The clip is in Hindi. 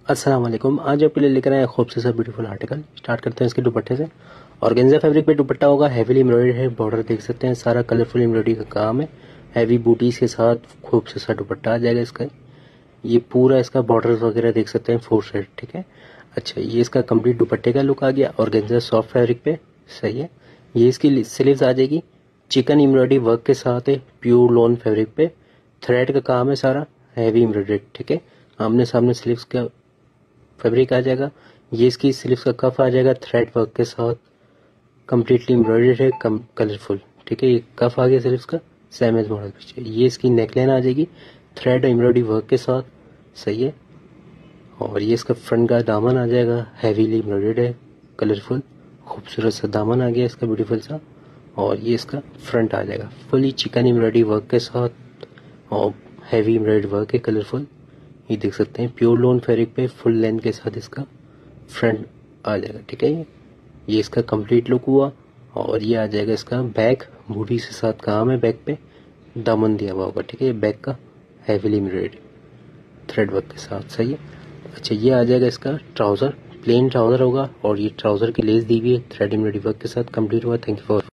अस्सलाम वालेकुम। आज आपके लिए लेकर आए खूबसूरत सा ब्यूटीफुल आर्टिकल। स्टार्ट करते हैं इसके दुपट्टे से। ऑर्गेन्जा फैब्रिक पे दुपट्टा होगा, हैवीली एम्ब्रॉयडरी है, बॉर्डर देख सकते हैं, सारा कलरफुल एम्ब्रॉयडरी का काम है। हैवी बूटीज के साथ खूबसूरत सा दुपट्टा आ जाएगा इसका। ये पूरा इसका बॉर्डर वगैरह देख सकते हैं, 4 साइड, ठीक है। अच्छा, ये इसका कंप्लीट दुपट्टे का लुक आ गया ऑर्गेन्जा सॉफ्ट फैब्रिक पे, सही है। ये इसकी स्लीव्स आ जाएगी, चिकन एम्ब्रॉयडरी वर्क के साथ है, प्योर लॉन फैब्रिक पे, थ्रेड का काम है सारा, हैवी एम्ब्रॉयडरी, ठीक है। आमने सामने स्लीव्स का फैब्रिक आ जाएगा। ये इसकी स्लीव्स का कफ आ जाएगा थ्रेड वर्क के साथ, कम्प्लीटली एम्ब्रॉयडर्ड है, कलरफुल, ठीक है। ये कफ आ गया स्लीव्स का, सेम एज मॉडल पीछे। ये इसकी नेकलाइन आ जाएगी थ्रेड एम्ब्रॉयडरी वर्क के साथ, सही है। और ये इसका फ्रंट का दामन आ जाएगा, हैवीली एम्ब्रॉयडर्ड है, कलरफुल, खूबसूरत सा दामन आ गया इसका ब्यूटीफुल सा। और ये इसका फ्रंट आ जाएगा फुली चिकन एम्ब्रॉयडरी वर्क के साथ और हैवी एम्ब्रॉयडरी वर्क है, कलरफुल। ये देख सकते हैं प्योर लोन फैब्रिक पे फुल लेंथ के साथ इसका फ्रंट आ जाएगा, ठीक है। ये इसका कंप्लीट लुक हुआ। और ये आ जाएगा इसका बैक, बूटी से साथ काम है, बैक पे दामन दिया हुआ होगा, ठीक है। ये बैक का हैवीली एम्ब्रॉयडरी थ्रेड वर्क के साथ, सही है। अच्छा, ये आ जाएगा इसका ट्राउजर, प्लेन ट्राउजर होगा और ये ट्राउजर की लेस दी हुई है थ्रेड एम्ब्रॉयडरी वर्क के साथ कंप्लीट हुआ। Thank you for